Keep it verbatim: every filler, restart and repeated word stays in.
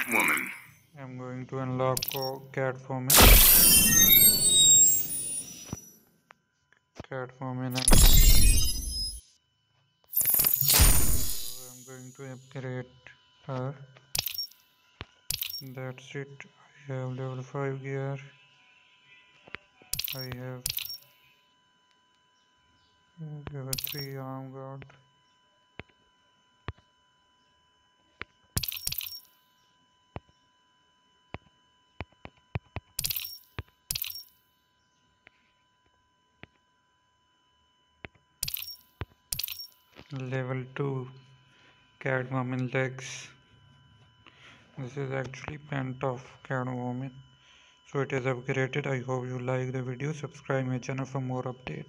Catwoman. I'm going to unlock Catwoman. Catwoman. So I'm going to upgrade her. That's it. I have level five gear. I have level three arm guard. Level two Catwoman legs. This is actually pant of Catwoman. So it is upgraded. I hope you like the video. Subscribe my channel for more updates.